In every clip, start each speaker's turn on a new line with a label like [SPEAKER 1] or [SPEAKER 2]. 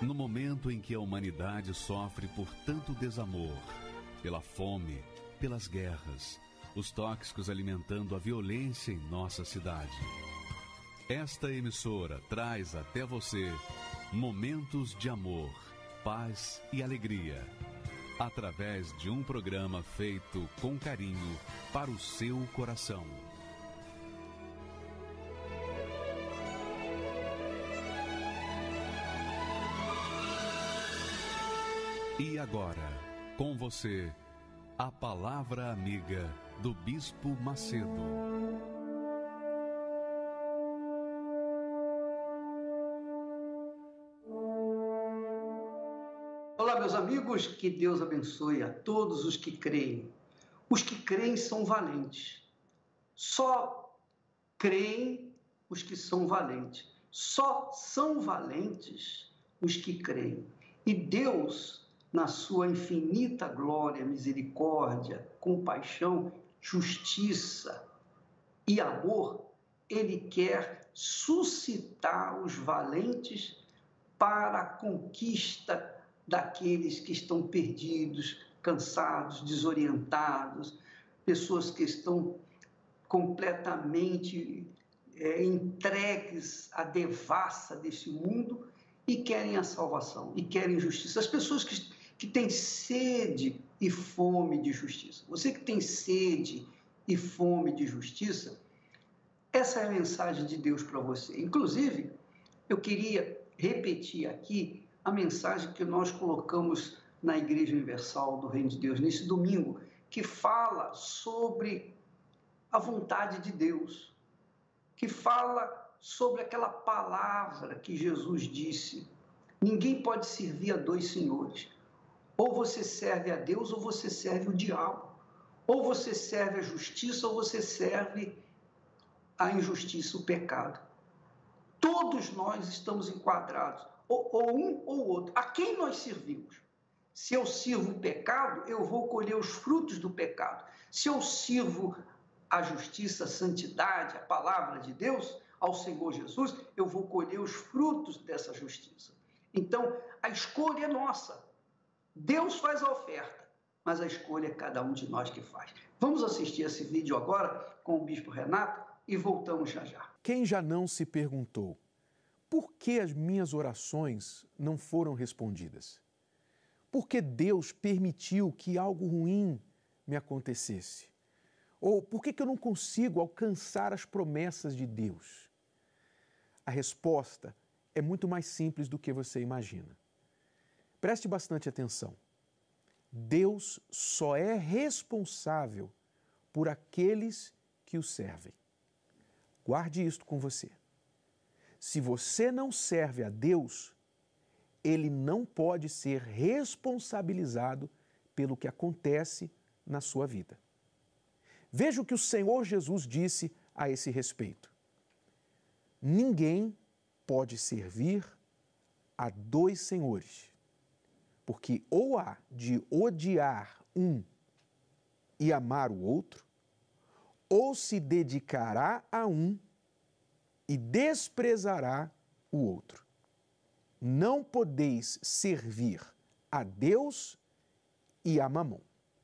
[SPEAKER 1] No momento em que a humanidade sofre por tanto desamor, pela fome, pelas guerras, os tóxicos alimentando a violência em nossa cidade. Esta emissora traz até você momentos de amor, paz e alegria, através de um programa feito com carinho para o seu coração. E agora, com você, a Palavra Amiga do Bispo Macedo.
[SPEAKER 2] Olá, meus amigos, que Deus abençoe a todos os que creem. Os que creem são valentes. Só creem os que são valentes. Só são valentes os que creem. E Deus, na sua infinita glória, misericórdia, compaixão, justiça e amor, Ele quer suscitar os valentes para a conquista daqueles que estão perdidos, cansados, desorientados, pessoas que estão completamente entregues à devassa desse mundo e querem a salvação, e querem justiça. As pessoas que têm sede e fome de justiça. Você que tem sede e fome de justiça, essa é a mensagem de Deus para você. Inclusive, eu queria repetir aqui a mensagem que nós colocamos na Igreja Universal do Reino de Deus nesse domingo, que fala sobre a vontade de Deus, que fala sobre aquela palavra que Jesus disse: ninguém pode servir a dois senhores. Ou você serve a Deus ou você serve o diabo. Ou você serve a justiça ou você serve a injustiça, o pecado. Todos nós estamos enquadrados, ou um ou outro. A quem nós servimos? Se eu sirvo o pecado, eu vou colher os frutos do pecado. Se eu sirvo a justiça, a santidade, a palavra de Deus, ao Senhor Jesus, eu vou colher os frutos dessa justiça. Então, a escolha é nossa. Deus faz a oferta, mas a escolha é cada um de nós que faz. Vamos assistir esse vídeo agora com o Bispo Renato e voltamos já já.
[SPEAKER 3] Quem já não se perguntou, por que as minhas orações não foram respondidas? Por que Deus permitiu que algo ruim me acontecesse? Ou por que eu não consigo alcançar as promessas de Deus? A resposta é muito mais simples do que você imagina. Preste bastante atenção. Deus só é responsável por aqueles que o servem. Guarde isto com você. Se você não serve a Deus, Ele não pode ser responsabilizado pelo que acontece na sua vida. Veja o que o Senhor Jesus disse a esse respeito. Ninguém pode servir a dois senhores, porque ou há de odiar um e amar o outro, ou se dedicará a um e desprezará o outro. Não podeis servir a Deus e a Mamon.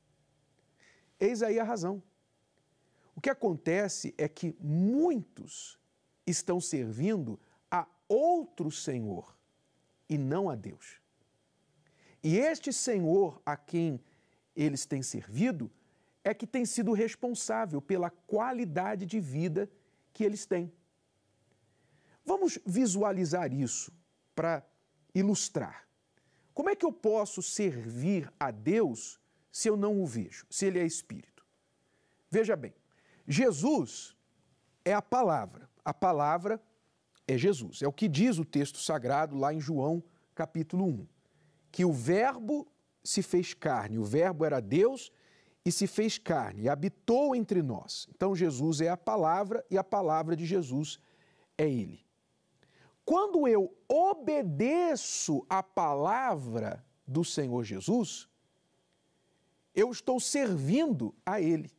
[SPEAKER 3] Eis aí a razão. O que acontece é que muitos estão servindo a outro Senhor e não a Deus. E este Senhor a quem eles têm servido é que tem sido responsável pela qualidade de vida que eles têm. Vamos visualizar isso para ilustrar. Como é que eu posso servir a Deus se eu não o vejo, se Ele é Espírito? Veja bem, Jesus é a palavra é Jesus. É o que diz o texto sagrado lá em João capítulo 1, que o Verbo se fez carne, o Verbo era Deus e se fez carne, e habitou entre nós. Então Jesus é a palavra e a palavra de Jesus é Ele. Quando eu obedeço a palavra do Senhor Jesus, eu estou servindo a Ele.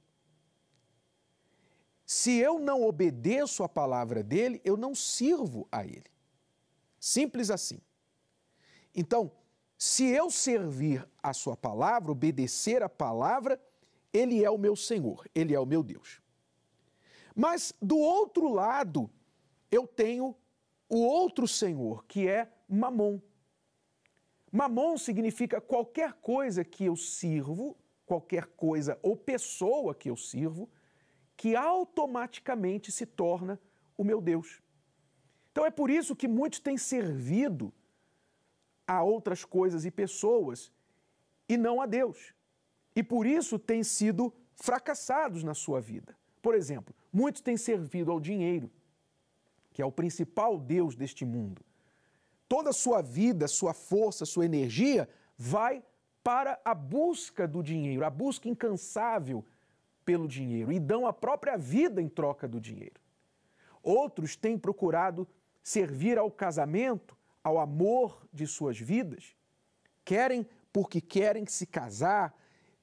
[SPEAKER 3] Se eu não obedeço a palavra dele, eu não sirvo a Ele. Simples assim. Então, se eu servir a sua palavra, obedecer a palavra, ele é o meu Senhor, ele é o meu Deus. Mas do outro lado, eu tenho o outro Senhor, que é Mamon. Mamon significa qualquer coisa que eu sirvo, qualquer coisa ou pessoa que eu sirvo, que automaticamente se torna o meu Deus. Então é por isso que muitos têm servido a outras coisas e pessoas e não a Deus. E por isso têm sido fracassados na sua vida. Por exemplo, muitos têm servido ao dinheiro, que é o principal Deus deste mundo. Toda a sua vida, sua força, sua energia vai para a busca do dinheiro, a busca incansável pelo dinheiro, e dão a própria vida em troca do dinheiro. Outros têm procurado servir ao casamento, ao amor de suas vidas, querem porque querem se casar,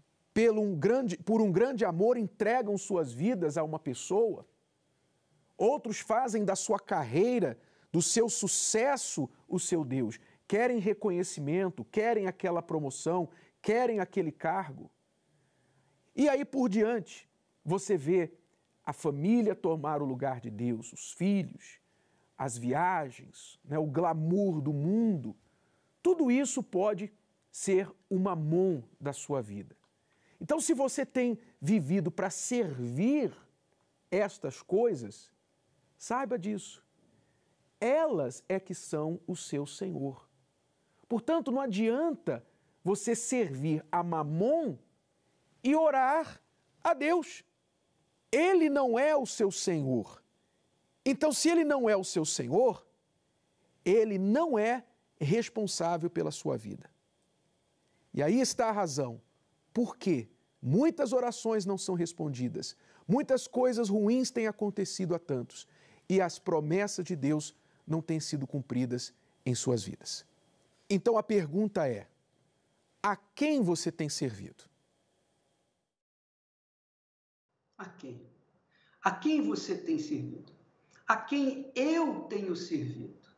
[SPEAKER 3] por um grande amor entregam suas vidas a uma pessoa. Outros fazem da sua carreira, do seu sucesso, o seu Deus. Querem reconhecimento, querem aquela promoção, querem aquele cargo. E aí por diante, você vê a família tomar o lugar de Deus, os filhos, as viagens, o glamour do mundo. Tudo isso pode ser o mamon da sua vida. Então, se você tem vivido para servir estas coisas, saiba disso. Elas é que são o seu Senhor. Portanto, não adianta você servir a Mamon e orar a Deus. Ele não é o seu Senhor. Então, se ele não é o seu Senhor, ele não é responsável pela sua vida. E aí está a razão. Por quê? Muitas orações não são respondidas, muitas coisas ruins têm acontecido a tantos e as promessas de Deus não têm sido cumpridas em suas vidas. Então a pergunta é: a quem você tem servido?
[SPEAKER 2] A quem? A quem você tem servido? A quem eu tenho servido?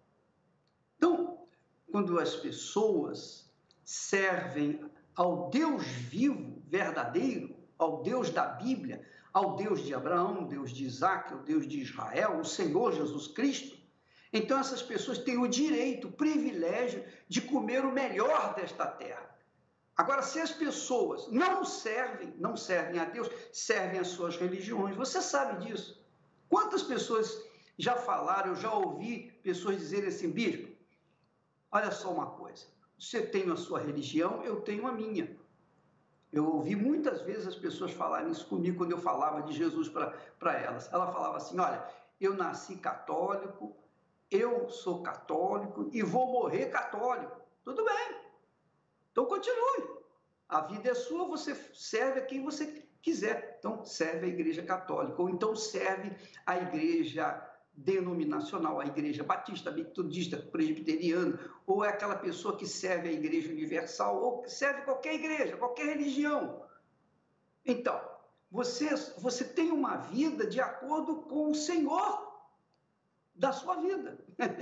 [SPEAKER 2] Então, quando as pessoas servem ao Deus vivo, verdadeiro, ao Deus da Bíblia, ao Deus de Abraão, Deus de Isaac, ao Deus de Israel, o Senhor Jesus Cristo, então essas pessoas têm o direito, o privilégio de comer o melhor desta terra. Agora, se as pessoas não servem a Deus, servem às suas religiões, você sabe disso. Quantas pessoas já falaram, eu já ouvi pessoas dizerem assim: bispo, olha só uma coisa, você tem a sua religião, eu tenho a minha. Eu ouvi muitas vezes as pessoas falarem isso comigo quando eu falava de Jesus para elas. Ela falava assim: olha, eu nasci católico, eu sou católico e vou morrer católico. Tudo bem, então continue. A vida é sua, você serve a quem você quiser. Então serve a Igreja Católica, ou então serve a Igreja denominacional, a Igreja Batista, Metodista, Presbiteriana, ou é aquela pessoa que serve a Igreja Universal, ou que serve qualquer igreja, qualquer religião. Então, você tem uma vida de acordo com o Senhor da sua vida.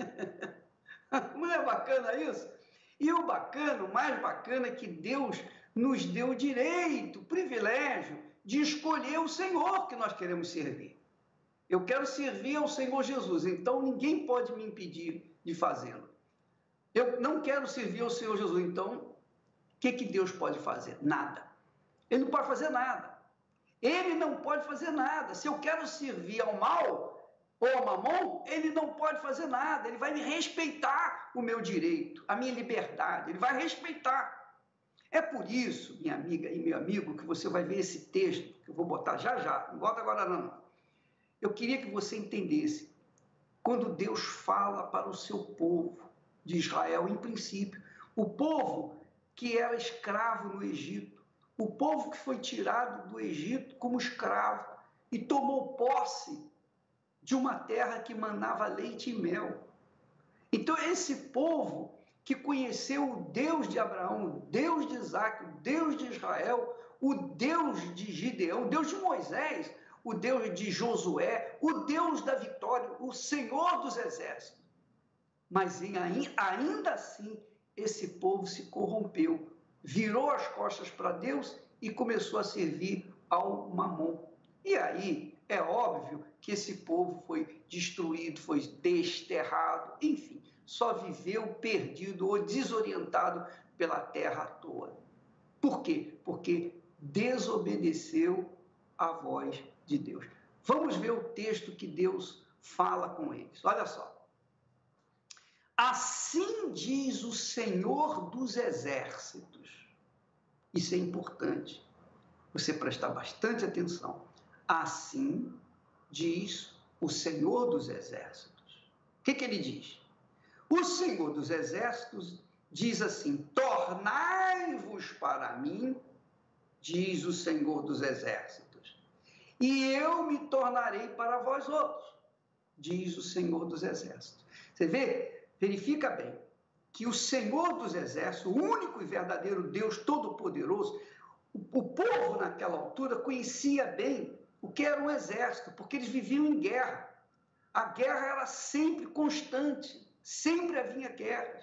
[SPEAKER 2] Não é bacana isso? E o mais bacana é que Deus nos deu o direito, o privilégio de escolher o Senhor que nós queremos servir. Eu quero servir ao Senhor Jesus, então ninguém pode me impedir de fazê-lo. Eu não quero servir ao Senhor Jesus, então o que Deus pode fazer? Nada. Ele não pode fazer nada. Ele não pode fazer nada. Se eu quero servir ao mal ou ao mamon, ele não pode fazer nada. Ele vai me respeitar o meu direito, a minha liberdade. Ele vai respeitar. É por isso, minha amiga e meu amigo, que você vai ver esse texto, que eu vou botar já. Não bota agora não. Eu queria que você entendesse, quando Deus fala para o seu povo de Israel, em princípio, o povo que era escravo no Egito, o povo que foi tirado do Egito como escravo e tomou posse de uma terra que manava leite e mel. Então, esse povo que conheceu o Deus de Abraão, o Deus de Isaac, o Deus de Israel, o Deus de Gideão, o Deus de Moisés, o Deus de Josué, o Deus da vitória, o Senhor dos exércitos. Mas ainda assim, esse povo se corrompeu, virou as costas para Deus e começou a servir ao Mamon. E aí é óbvio que esse povo foi destruído, foi desterrado, enfim, só viveu perdido ou desorientado pela terra à toa. Por quê? Porque desobedeceu à voz de Deus. Vamos ver o texto que Deus fala com eles. Olha só. Assim diz o Senhor dos Exércitos. Isso é importante. Você prestar bastante atenção. Assim diz o Senhor dos Exércitos. O que ele diz? O Senhor dos Exércitos diz assim: tornai-vos para mim, diz o Senhor dos Exércitos, e eu me tornarei para vós outros, diz o Senhor dos Exércitos. Você vê? Verifica bem que o Senhor dos Exércitos, o único e verdadeiro Deus Todo-Poderoso, o povo naquela altura conhecia bem o que era um exército, porque eles viviam em guerra. A guerra era sempre constante, sempre havia guerras.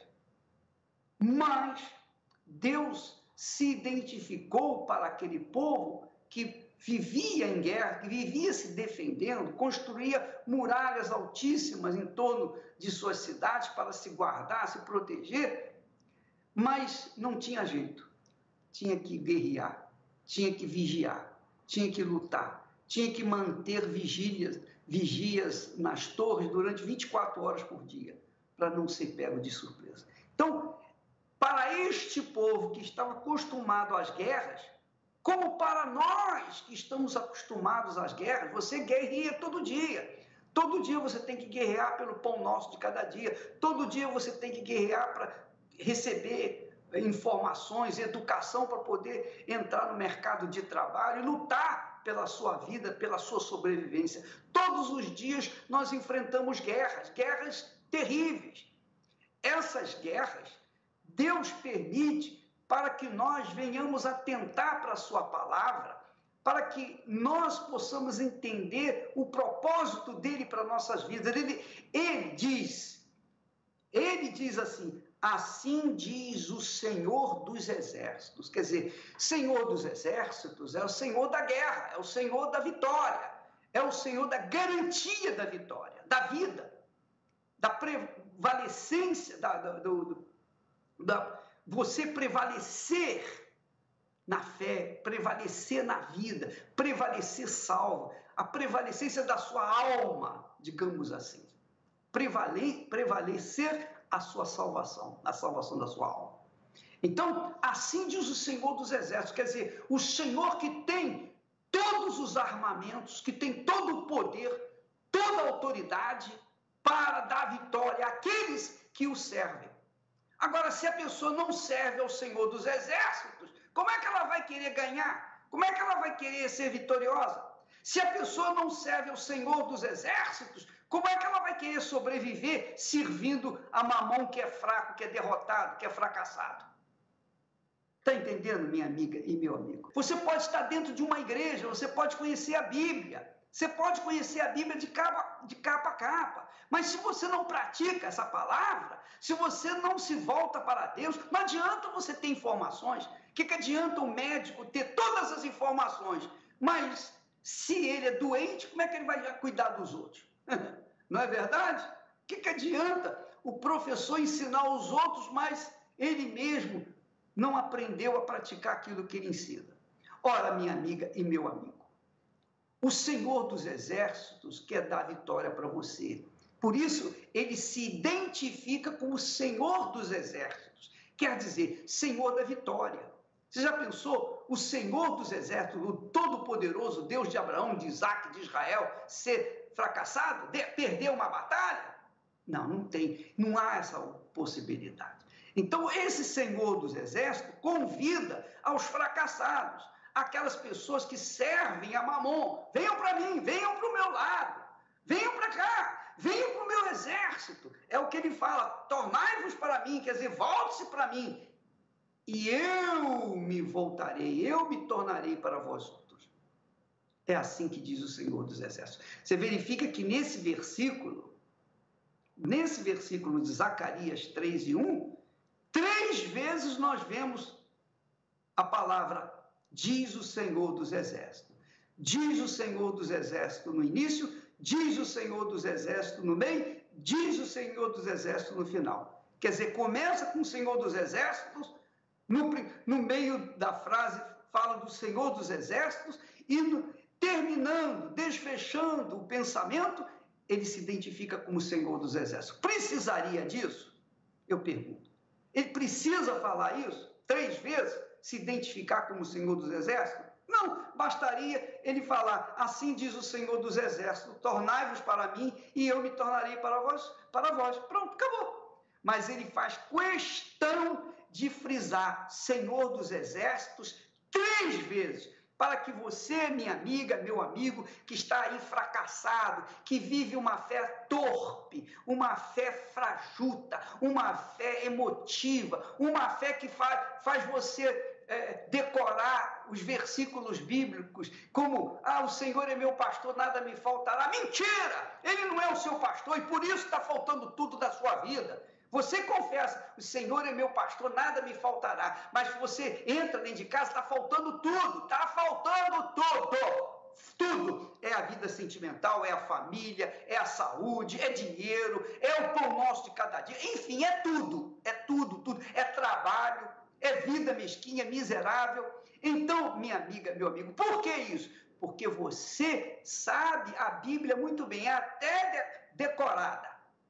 [SPEAKER 2] Mas Deus se identificou para aquele povo que vivia em guerra, que vivia se defendendo, construía muralhas altíssimas em torno de suas cidades para se guardar, se proteger, mas não tinha jeito. Tinha que guerrear, tinha que vigiar, tinha que lutar, tinha que manter vigias nas torres durante 24 horas por dia, para não ser pego de surpresa. Então, para este povo que estava acostumado às guerras, como para nós que estamos acostumados às guerras, você guerreia todo dia. Todo dia você tem que guerrear pelo pão nosso de cada dia. Todo dia você tem que guerrear para receber informações, educação para poder entrar no mercado de trabalho e lutar pela sua vida, pela sua sobrevivência. Todos os dias nós enfrentamos guerras terríveis. Essas guerras, Deus permite para que nós venhamos atentar para a sua palavra, para que nós possamos entender o propósito dele para nossas vidas. Ele diz assim: assim diz o Senhor dos Exércitos. Quer dizer, Senhor dos Exércitos é o Senhor da guerra, é o Senhor da vitória, é o Senhor da garantia da vitória, da vida, da prevalecência, você prevalecer na fé, prevalecer na vida, prevalecer salvo, a prevalecência da sua alma, digamos assim. Prevalecer a sua salvação, a salvação da sua alma. Então, assim diz o Senhor dos Exércitos, quer dizer, o Senhor que tem todos os armamentos, que tem todo o poder, toda a autoridade para dar vitória àqueles que o servem. Agora, se a pessoa não serve ao Senhor dos Exércitos, como é que ela vai querer ganhar? Como é que ela vai querer ser vitoriosa? Se a pessoa não serve ao Senhor dos Exércitos, como é que ela vai querer sobreviver servindo a Mamon, que é fraco, que é derrotado, que é fracassado? Está entendendo, minha amiga e meu amigo? Você pode estar dentro de uma igreja, você pode conhecer a Bíblia, você pode conhecer a Bíblia de capa a capa, mas se você não pratica essa palavra, se você não se volta para Deus, não adianta você ter informações. O que adianta o médico ter todas as informações, mas se ele é doente, como é que ele vai cuidar dos outros? Não é verdade? O que adianta o professor ensinar os outros, mas ele mesmo não aprendeu a praticar aquilo que ele ensina? Ora, minha amiga e meu amigo, o Senhor dos Exércitos quer dar vitória para você. Por isso, ele se identifica como Senhor dos Exércitos. Quer dizer, Senhor da vitória. Você já pensou o Senhor dos Exércitos, o Todo-Poderoso, Deus de Abraão, de Isaac, de Israel, ser fracassado, perder uma batalha? Não tem, não há essa possibilidade. Então, esse Senhor dos Exércitos convida aos fracassados, aquelas pessoas que servem a Mamon: venham para mim, venham para o meu lado, venham para cá, venham para o meu exército. É o que ele fala: tornai-vos para mim, quer dizer, volte-se para mim, e eu me voltarei, eu me tornarei para vós outros. É assim que diz o Senhor dos Exércitos. Você verifica que nesse versículo de Zacarias 3:1, 3 vezes nós vemos a palavra diz o Senhor dos Exércitos. Diz o Senhor dos Exércitos no início, diz o Senhor dos Exércitos no meio, diz o Senhor dos Exércitos no final. Quer dizer, começa com o Senhor dos Exércitos, no meio da frase fala do Senhor dos Exércitos e terminando, desfechando o pensamento, ele se identifica como Senhor dos Exércitos. Precisaria disso? Eu pergunto. Ele precisa falar isso 3 vezes, se identificar como Senhor dos Exércitos? Não, bastaria ele falar, assim diz o Senhor dos Exércitos, tornai-vos para mim e eu me tornarei para vós. Pronto, acabou. Mas ele faz questão de frisar Senhor dos Exércitos 3 vezes, para que você, minha amiga, meu amigo, que está aí fracassado, que vive uma fé torpe, uma fé frajuta, uma fé emotiva, uma fé que faz você decorar os versículos bíblicos, como, o Senhor é meu pastor, nada me faltará. Mentira! Ele não é o seu pastor e por isso está faltando tudo da sua vida. Você confessa, o Senhor é meu pastor, nada me faltará. Mas você entra dentro de casa, está faltando tudo, está faltando tudo. Tudo. É a vida sentimental, é a família, é a saúde, é dinheiro, é o pão nosso de cada dia. Enfim, é tudo. É tudo. É trabalho, é vida mesquinha, miserável. Então, minha amiga, meu amigo, por que isso? Porque você sabe a Bíblia muito bem, é até decorada.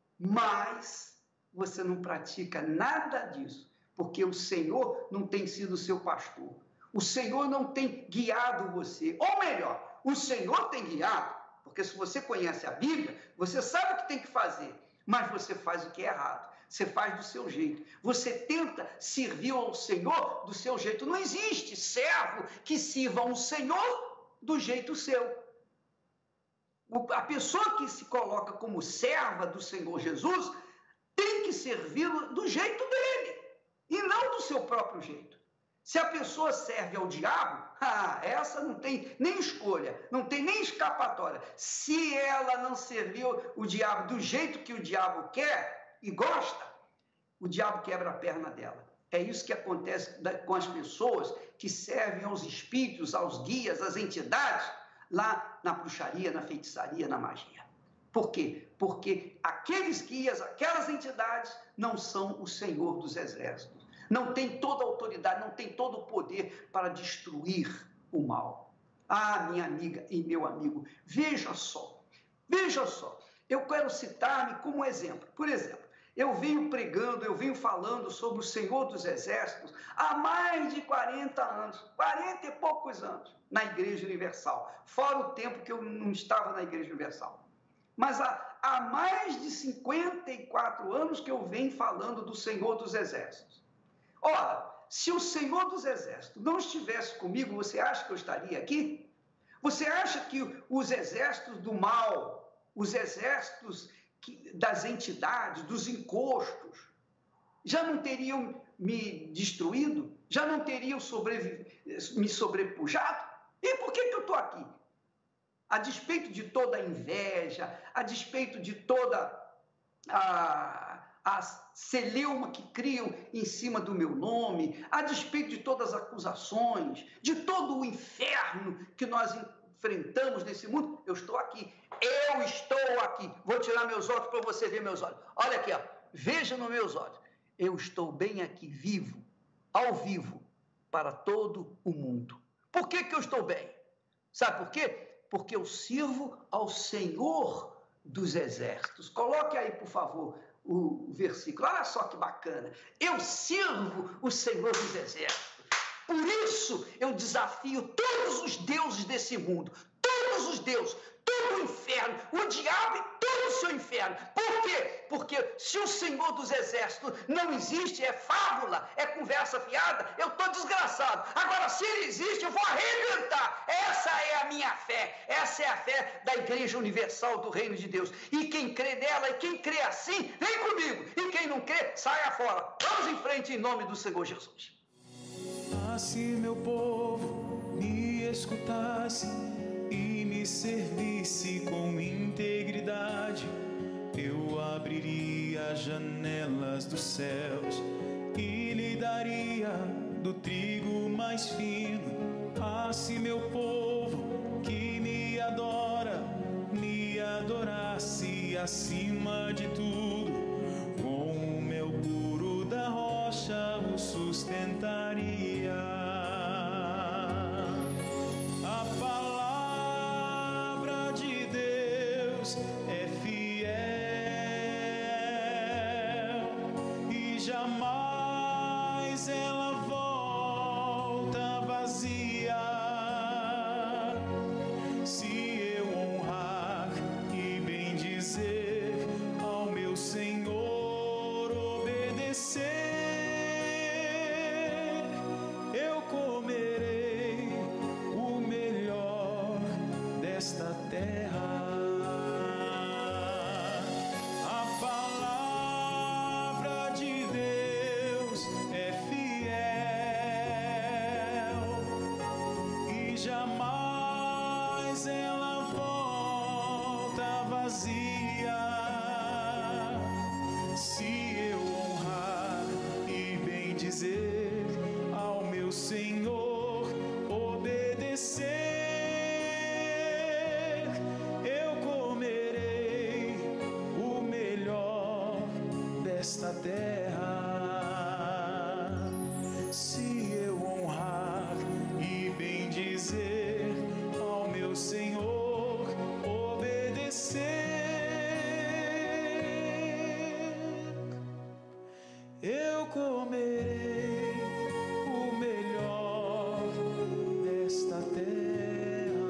[SPEAKER 2] Mas você não pratica nada disso, porque o Senhor não tem sido seu pastor. O Senhor não tem guiado você. Ou melhor, o Senhor tem guiado, porque se você conhece a Bíblia, você sabe o que tem que fazer, mas você faz o que é errado. Você faz do seu jeito. Você tenta servir ao Senhor do seu jeito. Não existe servo que sirva um Senhor do jeito seu. A pessoa que se coloca como serva do Senhor Jesus tem que servi-lo do jeito dele e não do seu próprio jeito. Se a pessoa serve ao diabo, essa não tem nem escolha, não tem nem escapatória. Se ela não serviu o diabo do jeito que o diabo quer e gosta, o diabo quebra a perna dela. É isso que acontece com as pessoas que servem aos espíritos, aos guias, às entidades, lá na bruxaria, na feitiçaria, na magia. Por quê? Porque aqueles guias, aquelas entidades, não são o Senhor dos Exércitos. Não tem toda a autoridade, não tem todo o poder para destruir o mal. Minha amiga e meu amigo, veja só. Eu quero citar-me como exemplo. Por exemplo, eu venho pregando, eu venho falando sobre o Senhor dos Exércitos há mais de 40 anos, 40 e poucos anos, na Igreja Universal. Fora o tempo que eu não estava na Igreja Universal. Mas há mais de 54 anos que eu venho falando do Senhor dos Exércitos. Ora, se o Senhor dos Exércitos não estivesse comigo, você acha que eu estaria aqui? Você acha que os exércitos do mal, os exércitos das entidades, dos encostos, já não teriam me destruído? Já não teriam me sobrepujado? E por que eu estou aqui? A despeito de toda a inveja, a despeito de toda a celeuma que criam em cima do meu nome, a despeito de todas as acusações, de todo o inferno que nós enfrentamos nesse mundo, eu estou aqui. Eu estou aqui. Vou tirar meus olhos para você ver meus olhos. Olha aqui, veja nos meus olhos. Eu estou bem aqui, vivo, ao vivo, para todo o mundo. Por que eu estou bem? Sabe por quê? Porque eu sirvo ao Senhor dos Exércitos. Coloque aí, por favor, o versículo. Olha só que bacana. Eu sirvo o Senhor dos Exércitos. Por isso, eu desafio todos os deuses desse mundo. Todos os deuses. Todo o inferno. O diabo e todo o seu inferno. Por quê? Porque se o Senhor dos Exércitos não existe, é fábula, é conversa fiada, eu estou desgraçado. Agora, se ele existe, eu vou arrebentar. Essa é a minha fé. Essa é a fé da Igreja Universal do Reino de Deus. E quem crê nela e quem crê assim, vem comigo. E quem não crê, saia fora. Vamos em frente em nome do Senhor Jesus.
[SPEAKER 4] Se meu povo me escutasse e me servisse com integridade, eu abriria as janelas dos céus e lhe daria do trigo mais fino. Ah, se meu povo que me adora me adorasse acima de tudo, com o meu puro da rocha o sustentaria. A palavra de Deus é fiel e jamais ela volta vazia. Se eu honrar e bendizer ao meu Senhor, obedecer, eu comerei o melhor desta terra. A palavra de Deus é fiel e jamais ela volta vazia. Se eu honrar e bendizer ao meu Senhor, obedecer, eu comerei o melhor desta terra. Se eu honrar e bendizer ao meu Senhor, obedecer, eu comerei o melhor desta terra.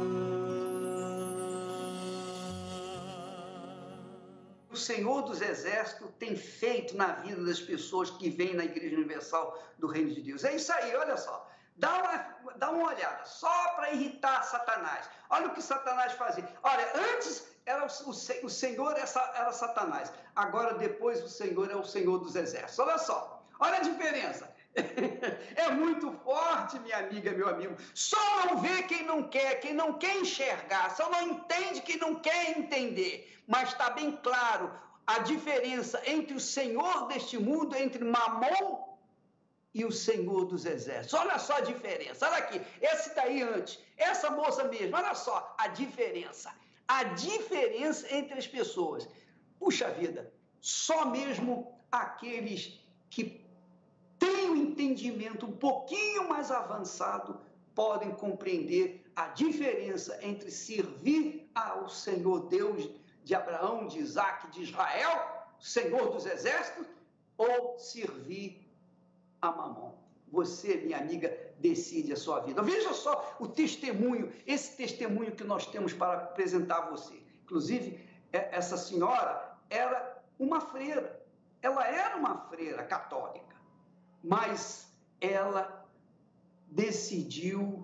[SPEAKER 2] O Senhor dos Exércitos tem feito na vida das pessoas que vêm na Igreja Universal do Reino de Deus. É isso aí, olha só. Dá uma olhada, só para irritar Satanás. Olha o que Satanás fazia. Olha, antes era o Senhor era Satanás. Agora, depois, o Senhor é o Senhor dos Exércitos. Olha só, olha a diferença. É muito forte, minha amiga, meu amigo. Só não vê quem não quer enxergar. Só não entende quem não quer entender. Mas está bem claro a diferença entre o Senhor deste mundo, entre Mamon e o Senhor dos Exércitos. Olha só a diferença. Olha aqui, esse daí antes, essa moça mesmo, olha só a diferença. A diferença entre as pessoas. Puxa vida, só mesmo aqueles que têm um entendimento um pouquinho mais avançado podem compreender a diferença entre servir ao Senhor Deus de Abraão, de Isaac, de Israel, Senhor dos Exércitos, ou servir a Mamon. Você, minha amiga, decide a sua vida. Veja só o testemunho, esse testemunho que nós temos para apresentar a você. Inclusive, essa senhora era uma freira. Ela era uma freira católica, mas ela decidiu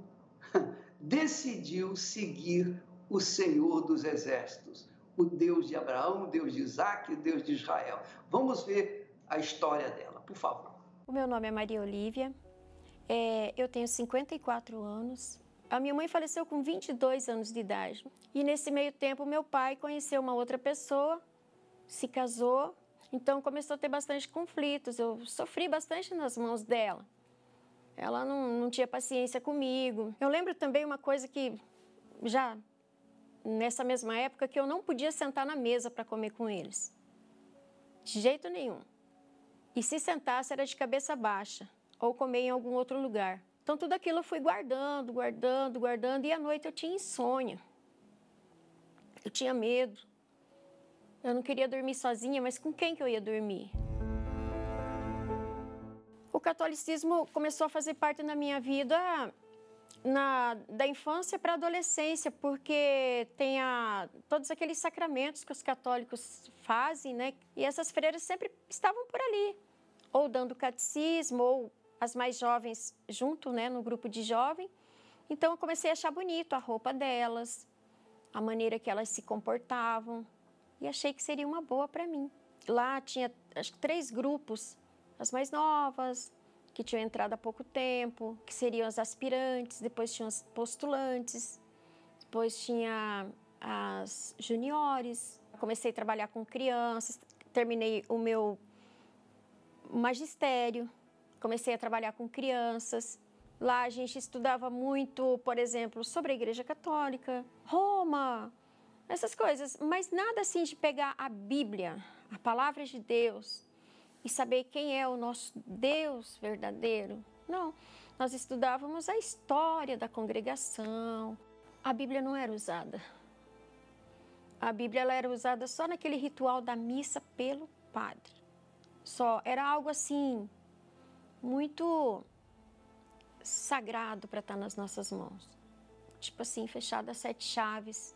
[SPEAKER 2] seguir o Senhor dos Exércitos, o Deus de Abraão, o Deus de Isaac, o Deus de Israel. Vamos ver a história dela, por favor.
[SPEAKER 5] O meu nome é Maria Olívia, eu tenho 54 anos. A minha mãe faleceu com 22 anos de idade. E nesse meio tempo, meu pai conheceu uma outra pessoa, se casou, então começou a ter bastante conflitos. Eu sofri bastante nas mãos dela. Ela não tinha paciência comigo. Eu lembro também uma coisa que, já nessa mesma época, que eu não podia sentar na mesa para comer com eles. De jeito nenhum. E se sentasse era de cabeça baixa, ou comer em algum outro lugar. Então tudo aquilo eu fui guardando, e à noite eu tinha insônia. Eu tinha medo. Eu não queria dormir sozinha, mas com quem que eu ia dormir? O catolicismo começou a fazer parte da minha vida da infância para a adolescência, porque tem todos aqueles sacramentos que os católicos fazem, né? E essas freiras sempre estavam por ali, ou dando catecismo, ou as mais jovens junto, né, no grupo de jovem. Então eu comecei a achar bonito a roupa delas, a maneira que elas se comportavam, e achei que seria uma boa para mim. Lá tinha, acho que 3 grupos, as mais novas, que tinham entrado há pouco tempo, que seriam as aspirantes, depois tinham as postulantes, depois tinha as juniores. Comecei a trabalhar com crianças, terminei o meu magistério, comecei a trabalhar com crianças. Lá a gente estudava muito, por exemplo, sobre a Igreja Católica, Roma, essas coisas, mas nada assim de pegar a Bíblia, a palavra de Deus, e saber quem é o nosso Deus verdadeiro. Não, nós estudávamos a história da congregação. A Bíblia não era usada. A Bíblia ela era usada só naquele ritual da missa pelo padre. Só, era algo assim, muito sagrado para estar nas nossas mãos. Tipo assim, fechado a 7 chaves.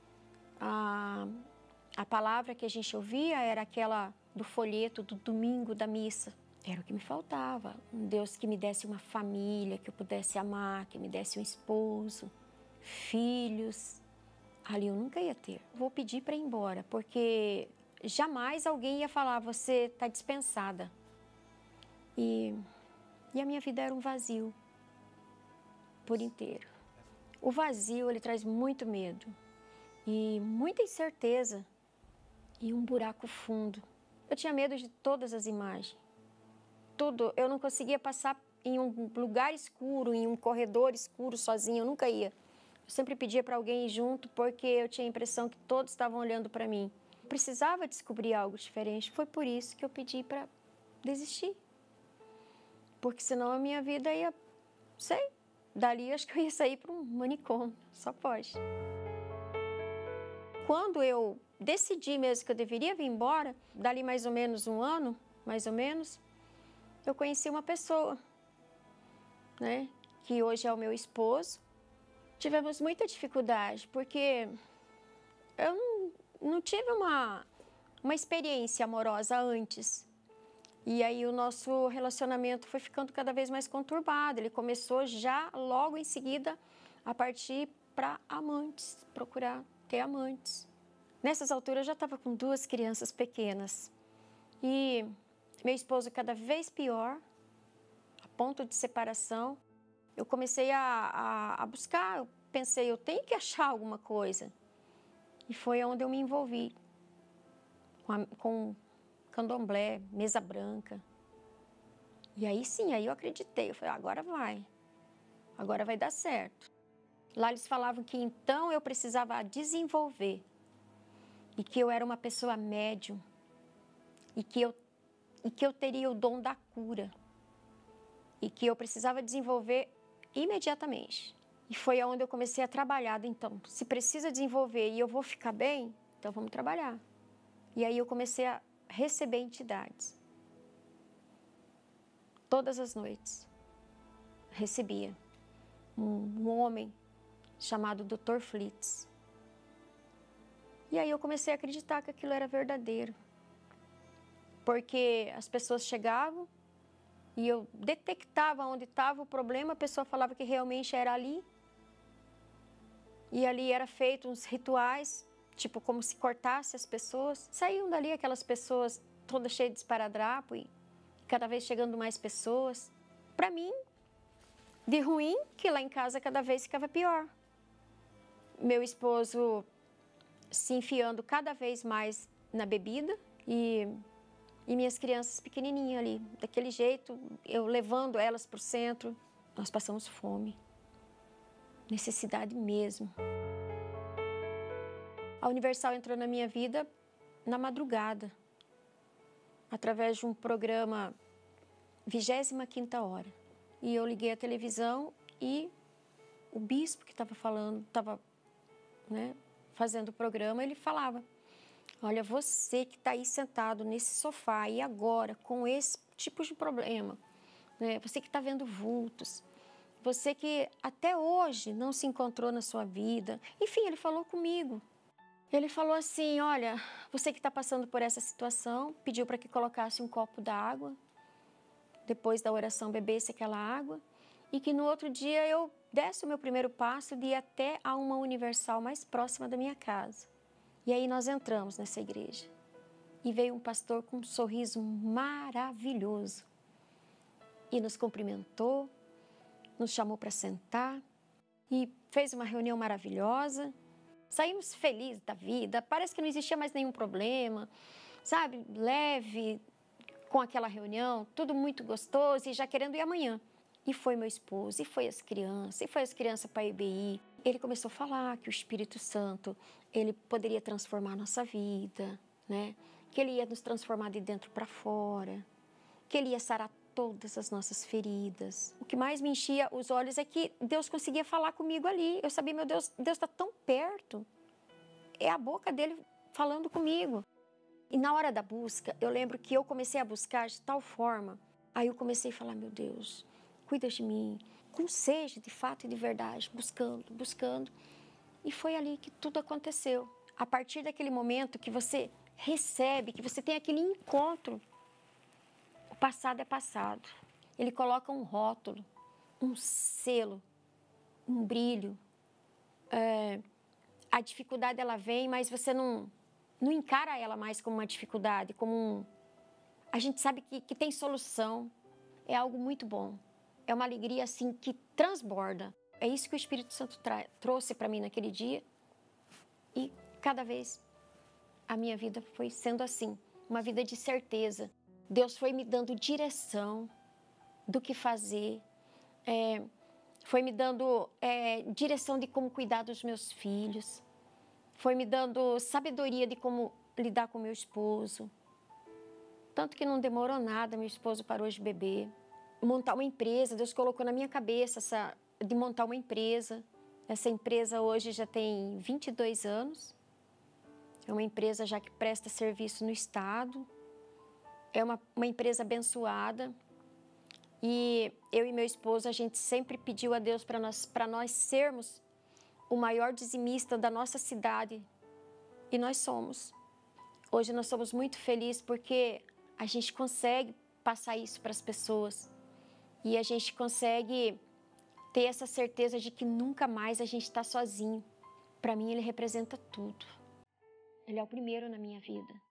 [SPEAKER 5] A palavra que a gente ouvia era aquela do folheto do domingo da missa. Era o que me faltava. Um Deus que me desse uma família, que eu pudesse amar, que me desse um esposo, filhos. Ali eu nunca ia ter. Vou pedir para ir embora, porque jamais alguém ia falar, você está dispensada. E a minha vida era um vazio por inteiro. O vazio, ele traz muito medo e muita incerteza e um buraco fundo. Eu tinha medo de todas as imagens. Tudo. Eu não conseguia passar em um lugar escuro, em um corredor escuro sozinha, eu nunca ia. Eu sempre pedia para alguém ir junto porque eu tinha a impressão que todos estavam olhando para mim. Eu precisava descobrir algo diferente, foi por isso que eu pedi para desistir. Porque senão a minha vida ia, sei, dali eu acho que eu ia sair para um manicômio, só pode. Quando eu decidi mesmo que eu deveria vir embora, dali mais ou menos um ano, mais ou menos, eu conheci uma pessoa, né, que hoje é o meu esposo. Tivemos muita dificuldade, porque eu não tive uma experiência amorosa antes. E aí o nosso relacionamento foi ficando cada vez mais conturbado. Ele começou já logo em seguida a partir para amantes, procurar ter amantes. Nessas alturas eu já estava com 2 crianças pequenas. E meu esposo cada vez pior, a ponto de separação. Eu comecei a buscar, eu pensei, eu tenho que achar alguma coisa. E foi onde eu me envolvi com candomblé, mesa branca. E aí sim, aí eu acreditei. Eu falei, agora vai dar certo. Lá eles falavam que então eu precisava desenvolver e que eu era uma pessoa médium e que eu teria o dom da cura e que eu precisava desenvolver imediatamente. E foi onde eu comecei a trabalhar. Então, se precisa desenvolver e eu vou ficar bem, então vamos trabalhar. E aí eu comecei a receber entidades. Todas as noites recebia um homem chamado Dr. Flitz. E aí eu comecei a acreditar que aquilo era verdadeiro. Porque as pessoas chegavam e eu detectava onde estava o problema, a pessoa falava que realmente era ali. E ali era feito uns rituais, tipo como se cortasse as pessoas. Saíam dali aquelas pessoas todas cheias de esparadrapo e cada vez chegando mais pessoas. Para mim, de ruim, que lá em casa cada vez ficava pior. Meu esposo se enfiando cada vez mais na bebida e minhas crianças pequenininhas ali. Daquele jeito, eu levando elas para o centro. Nós passamos fome. Necessidade mesmo. A Universal entrou na minha vida na madrugada, através de um programa 25ª Hora. E eu liguei a televisão e o bispo que estava falando, fazendo o programa, ele falava, olha, você que está aí sentado nesse sofá e agora com esse tipo de problema, né? Você que está vendo vultos, você que até hoje não se encontrou na sua vida. Enfim, ele falou comigo. Ele falou assim, olha, você que está passando por essa situação, pediu para que colocasse um copo d'água, depois da oração bebesse aquela água, e que no outro dia eu desse o meu primeiro passo de ir até a uma Universal mais próxima da minha casa. E aí nós entramos nessa igreja. E veio um pastor com um sorriso maravilhoso. E nos cumprimentou, nos chamou para sentar e fez uma reunião maravilhosa. Saímos felizes da vida, parece que não existia mais nenhum problema, sabe? Leve, com aquela reunião, tudo muito gostoso e já querendo ir amanhã. E foi meu esposo, e foi as crianças para a IBI. Ele começou a falar que o Espírito Santo, ele poderia transformar a nossa vida, né? Que ele ia nos transformar de dentro para fora, que ele ia sarar todas as nossas feridas. O que mais me enchia os olhos é que Deus conseguia falar comigo ali. Eu sabia, meu Deus, Deus está tão perto. É a boca dele falando comigo. E na hora da busca, eu lembro que eu comecei a buscar de tal forma, aí eu comecei a falar, meu Deus, cuida de mim, com sede de fato e de verdade, buscando. E foi ali que tudo aconteceu. A partir daquele momento que você recebe, que você tem aquele encontro, o passado é passado. Ele coloca um rótulo, um selo, um brilho. A dificuldade ela vem, mas você não encara ela mais como uma dificuldade, A gente sabe que tem solução. É algo muito bom. É uma alegria, assim, que transborda. É isso que o Espírito Santo trouxe para mim naquele dia. E cada vez a minha vida foi sendo assim, uma vida de certeza. Deus foi me dando direção do que fazer. Foi me dando direção de como cuidar dos meus filhos. Foi me dando sabedoria de como lidar com meu esposo. Tanto que não demorou nada, meu esposo parou de beber. Montar uma empresa, Deus colocou na minha cabeça de montar uma empresa. Essa empresa hoje já tem 22 anos. É uma empresa já que presta serviço no Estado. É uma empresa abençoada. E eu e meu esposo, a gente sempre pediu a Deus para nós sermos o maior dizimista da nossa cidade. E nós somos. Hoje nós somos muito felizes porque a gente consegue passar isso para as pessoas. E a gente consegue ter essa certeza de que nunca mais a gente está sozinho. Para mim, ele representa tudo. Ele é o primeiro na minha vida.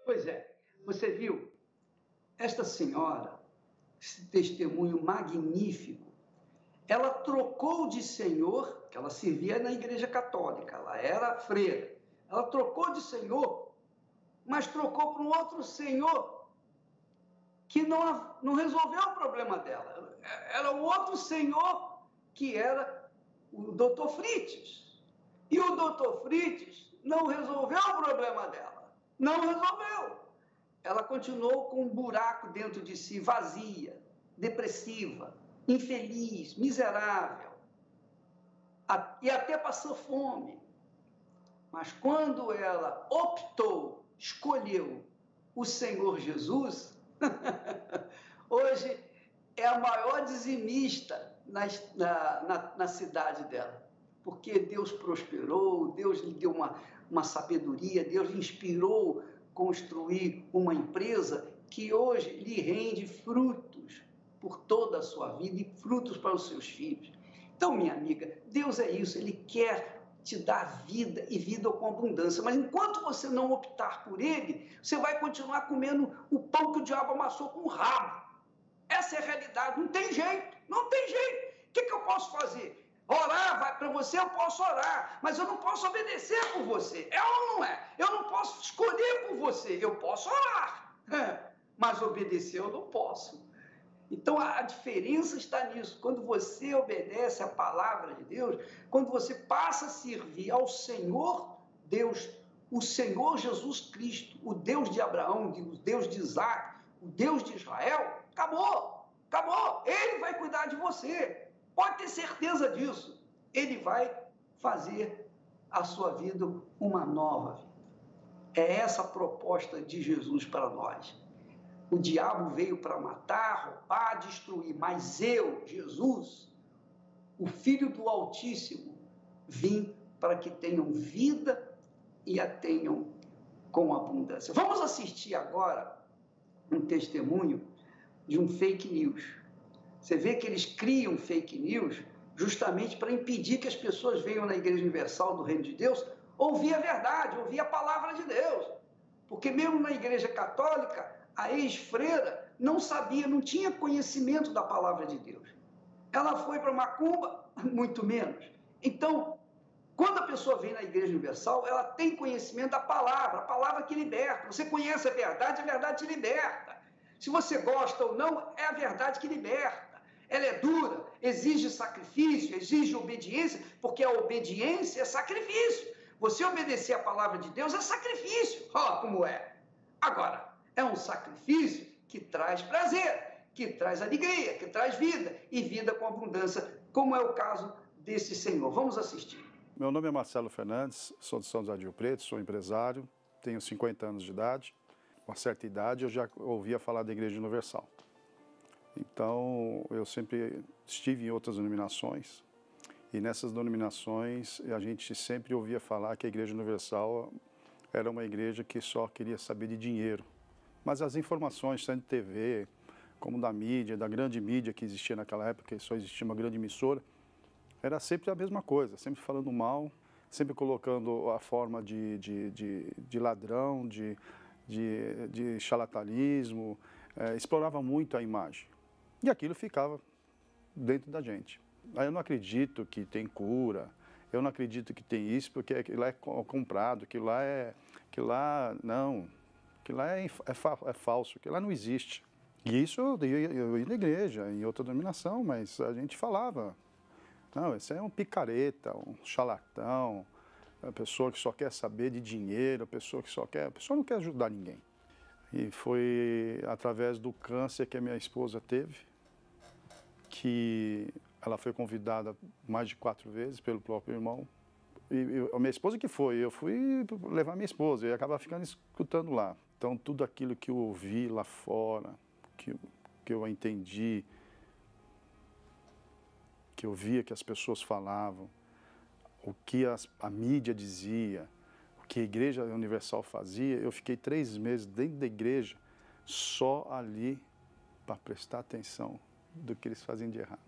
[SPEAKER 2] Pois é, você viu, esta senhora, esse testemunho magnífico, ela trocou de senhor, que ela servia na igreja católica, ela era freira, ela trocou de senhor, mas trocou para um outro senhor que não resolveu o problema dela. Era o outro senhor que era o doutor Frites. E o doutor Frites não resolveu o problema dela. Não resolveu. Ela continuou com um buraco dentro de si, vazia, depressiva, infeliz, miserável. E até passou fome. Mas quando ela optou, escolheu o Senhor Jesus, hoje é a maior dizimista na cidade dela, porque Deus prosperou, Deus lhe deu uma sabedoria, Deus lhe inspirou a construir uma empresa que hoje lhe rende frutos por toda a sua vida e frutos para os seus filhos. Então, minha amiga, Deus é isso, Ele quer te dar vida e vida com abundância, mas enquanto você não optar por Ele, você vai continuar comendo o pão que o diabo amassou com o rabo. Essa é a realidade, não tem jeito, não tem jeito. O que eu posso fazer? Orar vai para você, eu posso orar, mas eu não posso obedecer por você. É ou não é? Eu não posso escolher por você, eu posso orar, mas obedecer eu não posso. Então, a diferença está nisso. Quando você obedece à palavra de Deus, quando você passa a servir ao Senhor Deus, o Senhor Jesus Cristo, o Deus de Abraão, o Deus de Isaac, o Deus de Israel, acabou, acabou. Ele vai cuidar de você. Pode ter certeza disso. Ele vai fazer a sua vida uma nova vida. É essa a proposta de Jesus para nós. O diabo veio para matar, roubar, destruir, mas eu, Jesus, o Filho do Altíssimo, vim para que tenham vida e a tenham com abundância. Vamos assistir agora um testemunho de um fake news. Você vê que eles criam fake news justamente para impedir que as pessoas venham na Igreja Universal do Reino de Deus ouvir a verdade, ouvir a palavra de Deus. Porque mesmo na Igreja Católica, a ex-freira não sabia, não tinha conhecimento da palavra de Deus. Ela foi para macumba, muito menos. Então, quando a pessoa vem na Igreja Universal, ela tem conhecimento da palavra, a palavra que liberta. Você conhece a verdade te liberta. Se você gosta ou não, é a verdade que liberta. Ela é dura, exige sacrifício, exige obediência, porque a obediência é sacrifício. Você obedecer a palavra de Deus é sacrifício. Olha como é. Agora, é um sacrifício que traz prazer, que traz alegria, que traz vida, e vida com abundância, como é o caso desse senhor. Vamos assistir.
[SPEAKER 6] Meu nome é Marcelo Fernandes, sou de São José do Rio Preto, sou empresário, tenho 50 anos de idade. Com uma certa idade eu já ouvia falar da Igreja Universal. Então, eu sempre estive em outras denominações, e nessas denominações a gente sempre ouvia falar que a Igreja Universal era uma igreja que só queria saber de dinheiro. Mas as informações, tanto de TV, como da mídia, da grande mídia que existia naquela época, que só existia uma grande emissora, era sempre a mesma coisa, sempre falando mal, sempre colocando a forma de ladrão, de charlatanismo, explorava muito a imagem. E aquilo ficava dentro da gente. Aí eu não acredito que tem cura, eu não acredito que tem isso, porque aquilo lá é comprado, aquilo lá é falso, aquilo lá não existe. E isso eu ia na igreja, em outra denominação, mas a gente falava, não, esse é um picareta, um charlatão, a pessoa que só quer saber de dinheiro, a pessoa não quer ajudar ninguém. E foi através do câncer que a minha esposa teve, que ela foi convidada mais de 4 vezes pelo próprio irmão. E a minha esposa que foi, eu fui levar minha esposa e acabava ficando escutando lá. Então, tudo aquilo que eu ouvi lá fora, que eu entendi, que eu via que as pessoas falavam, o que a mídia dizia, o que a Igreja Universal fazia, eu fiquei 3 meses dentro da igreja, só ali para prestar atenção do que eles faziam de errado.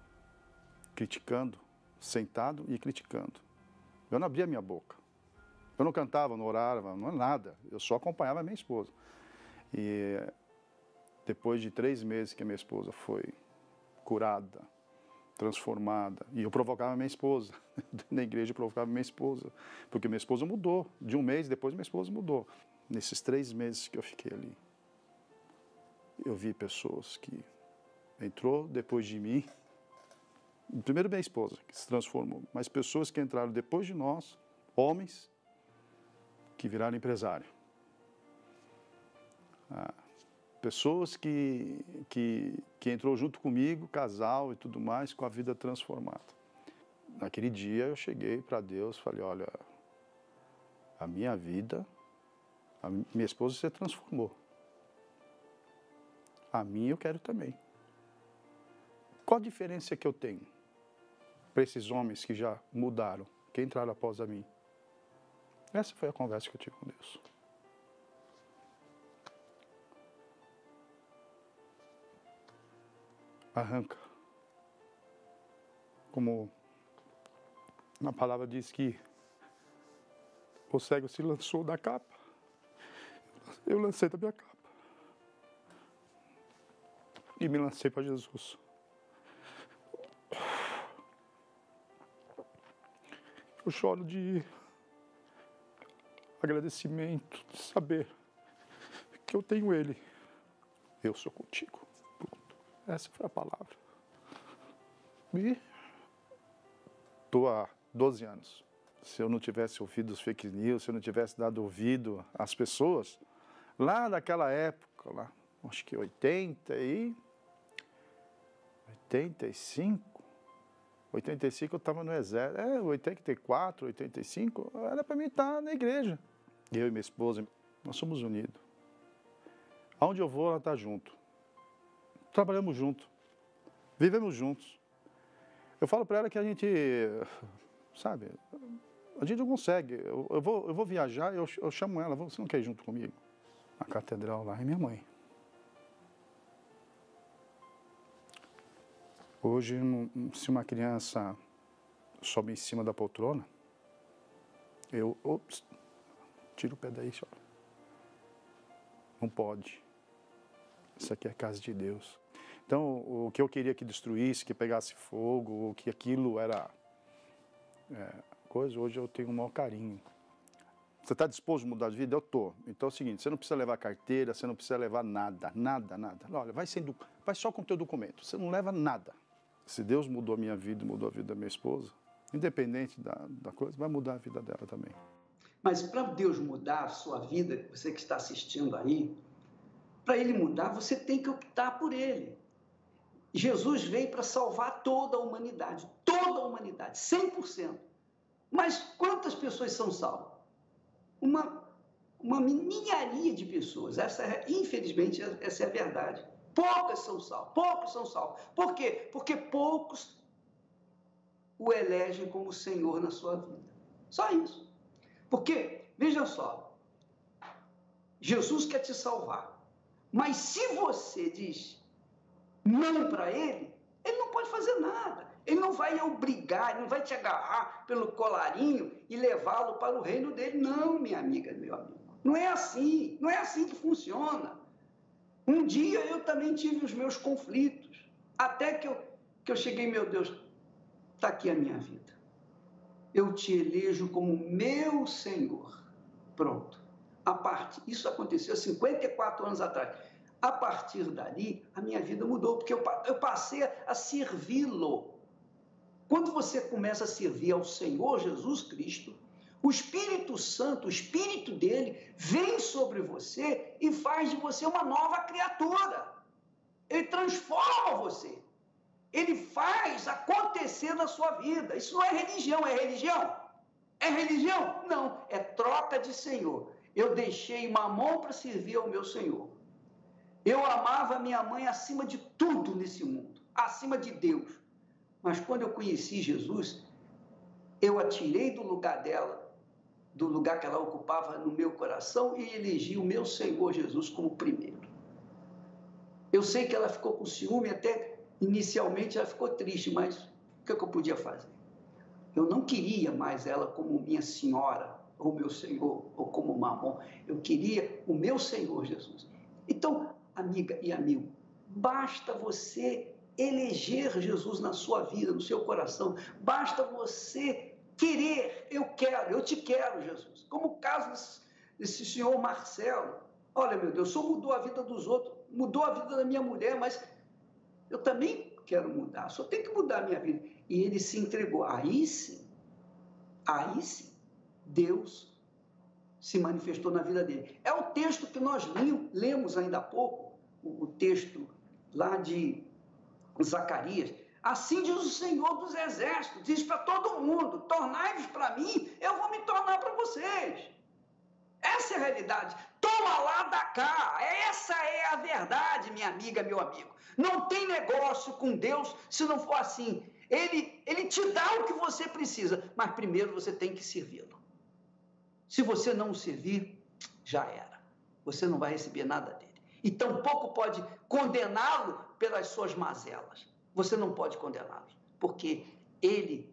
[SPEAKER 6] Criticando, sentado e criticando. Eu não abria minha boca. Eu não cantava, não orava, não nada. Eu só acompanhava a minha esposa. E depois de 3 meses que a minha esposa foi curada, transformada, e eu provocava a minha esposa, na igreja eu provocava a minha esposa, porque minha esposa mudou. De 1 mês depois minha esposa mudou. Nesses 3 meses que eu fiquei ali, eu vi pessoas que entrou depois de mim, primeiro minha esposa, que se transformou, mas pessoas que entraram depois de nós, homens, que viraram empresário. Pessoas que entrou junto comigo, casal e tudo mais, com a vida transformada. Naquele dia eu cheguei para Deus, falei, olha, a minha vida, a minha esposa se transformou. A minha eu quero também. Qual a diferença que eu tenho para esses homens que já mudaram, que entraram após a mim? Essa foi a conversa que eu tive com Deus. Arranca. Como a palavra diz que o cego se lançou da capa, eu lancei da minha capa. E me lancei para Jesus. Eu choro de agradecimento, de saber que eu tenho Ele. Eu sou contigo. Pronto. Essa foi a palavra. E estou há 12 anos. Se eu não tivesse ouvido os fake news, se eu não tivesse dado ouvido às pessoas, lá naquela época, lá, acho que 85 eu estava no exército, 84, 85, era para mim estar na igreja. Eu e minha esposa, nós somos unidos. Aonde eu vou, ela está junto. Trabalhamos juntos, vivemos juntos. Eu falo para ela que a gente, sabe, a gente não consegue. Eu vou viajar, eu chamo ela, você não quer ir junto comigo? Na catedral lá, é minha mãe. Hoje, se uma criança sobe em cima da poltrona, eu tiro o pé daí, senhora. Não pode. Isso aqui é a casa de Deus. Então, o que eu queria que destruísse, que pegasse fogo, que aquilo era coisa, hoje eu tenho um maior carinho. Você está disposto a mudar de vida? Eu estou. Então é o seguinte, você não precisa levar carteira, você não precisa levar nada. Olha, vai só com o teu documento, você não leva nada. Se Deus mudou a minha vida, mudou a vida da minha esposa, independente da coisa, vai mudar a vida dela também.
[SPEAKER 2] Mas para Deus mudar a sua vida, você que está assistindo aí, para Ele mudar, você tem que optar por Ele. Jesus veio para salvar toda a humanidade, 100%. Mas quantas pessoas são salvas? Uma ninharia de pessoas. Infelizmente, essa é a verdade. Poucos são salvos. Por quê? Porque poucos o elegem como Senhor na sua vida. Só isso. Porque, veja só, Jesus quer te salvar. Mas se você diz não para Ele, Ele não pode fazer nada. Ele não vai obrigar, ele não vai te agarrar pelo colarinho e levá-lo para o reino dele. Não, minha amiga, meu amigo. Não é assim que funciona. Um dia eu também tive os meus conflitos, até que eu cheguei, meu Deus, está aqui a minha vida. Eu te elejo como meu Senhor. Pronto. Isso aconteceu 54 anos atrás. A partir dali, a minha vida mudou, porque eu passei a servi-lo. Quando você começa a servir ao Senhor Jesus Cristo, o Espírito Santo, o Espírito dele, vem sobre você e faz de você uma nova criatura. Ele transforma você. Ele faz acontecer na sua vida. Isso não é religião, é religião? É religião? Não, é troca de Senhor. Eu deixei Mamon para servir ao meu Senhor. Eu amava minha mãe acima de tudo nesse mundo, acima de Deus. Mas quando eu conheci Jesus, eu a tirei do lugar dela, do lugar que ela ocupava no meu coração, e elegi o meu Senhor Jesus como primeiro. Eu sei que ela ficou com ciúme, até inicialmente ela ficou triste, mas o que eu podia fazer? Eu não queria mais ela como minha senhora, o meu Senhor ou como Mamon. Eu queria o meu Senhor Jesus. Então, amiga e amigo, basta você eleger Jesus na sua vida, no seu coração. Basta você querer. Eu quero, eu te quero, Jesus. Como o caso desse senhor Marcelo. Olha, meu Deus, só mudou a vida dos outros, mudou a vida da minha mulher, mas eu também quero mudar, só tenho que mudar a minha vida. E ele se entregou. Aí sim, Deus se manifestou na vida dele. É o texto que nós lemos ainda há pouco, o texto lá de Zacarias. Assim diz o Senhor dos Exércitos, diz para todo mundo: tornai-vos para mim, eu vou me tornar para vocês. Essa é a realidade. Toma lá da cá. Essa é a verdade, minha amiga, meu amigo. Não tem negócio com Deus se não for assim. Ele te dá o que você precisa, mas primeiro você tem que servi-lo. Se você não o servir, já era. Você não vai receber nada dele. E tampouco pode condená-lo pelas suas mazelas. Você não pode condená-lo, porque ele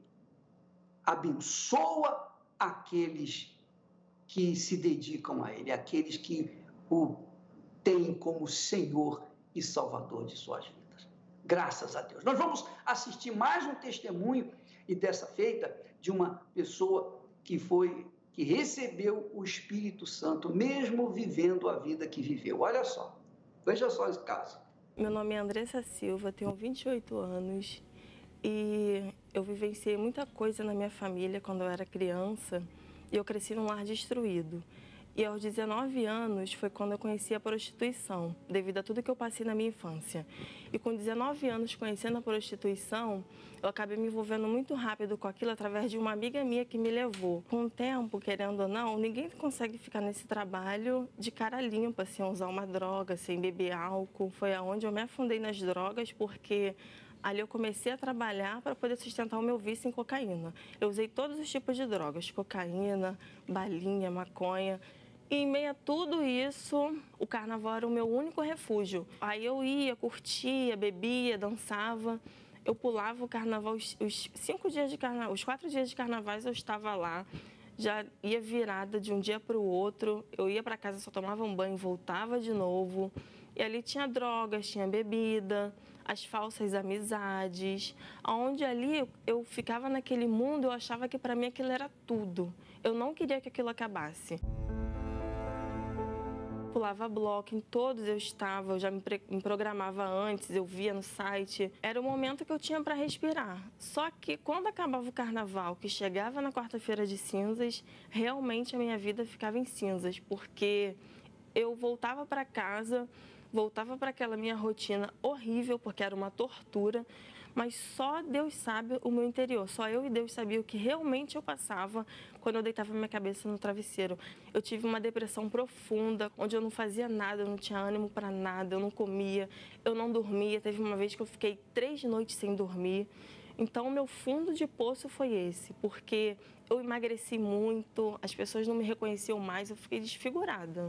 [SPEAKER 2] abençoa aqueles que se dedicam a ele, aqueles que o têm como Senhor e Salvador de suas vidas. Graças a Deus. Nós vamos assistir mais um testemunho, e dessa feita, de uma pessoa que recebeu o Espírito Santo, mesmo vivendo a vida que viveu. Olha só, veja só esse caso.
[SPEAKER 7] Meu nome é Andressa Silva, tenho 28 anos e eu vivenciei muita coisa na minha família quando eu era criança e eu cresci num lar destruído. E aos 19 anos foi quando eu conheci a prostituição, devido a tudo que eu passei na minha infância. E com 19 anos conhecendo a prostituição, eu acabei me envolvendo muito rápido com aquilo através de uma amiga minha que me levou. Com o tempo, querendo ou não, ninguém consegue ficar nesse trabalho de cara limpa, sem usar uma droga, sem beber álcool. Foi aonde eu me afundei nas drogas, porque ali eu comecei a trabalhar para poder sustentar o meu vício em cocaína. Eu usei todos os tipos de drogas, cocaína, balinha, maconha. E em meio a tudo isso, o carnaval era o meu único refúgio. Aí eu ia, curtia, bebia, dançava. Eu pulava o carnaval, os 5 dias de carnaval, os 4 dias de carnavais eu estava lá. Já ia virada de um dia para o outro. Eu ia para casa, só tomava um banho, voltava de novo. E ali tinha drogas, tinha bebida, as falsas amizades. Onde ali eu ficava naquele mundo, eu achava que para mim aquilo era tudo. Eu não queria que aquilo acabasse. Pulava bloco, em todos eu estava, eu já me programava antes, eu via no site. Era o momento que eu tinha para respirar. Só que quando acabava o carnaval, que chegava na quarta-feira de cinzas, realmente a minha vida ficava em cinzas, porque eu voltava para casa, voltava para aquela minha rotina horrível, porque era uma tortura, mas só Deus sabe o meu interior, só eu e Deus sabia o que realmente eu passava quando eu deitava minha cabeça no travesseiro. Eu tive uma depressão profunda, onde eu não fazia nada, eu não tinha ânimo para nada, eu não comia, eu não dormia. Teve uma vez que eu fiquei 3 noites sem dormir. Então, o meu fundo de poço foi esse, porque eu emagreci muito, as pessoas não me reconheciam mais, eu fiquei desfigurada.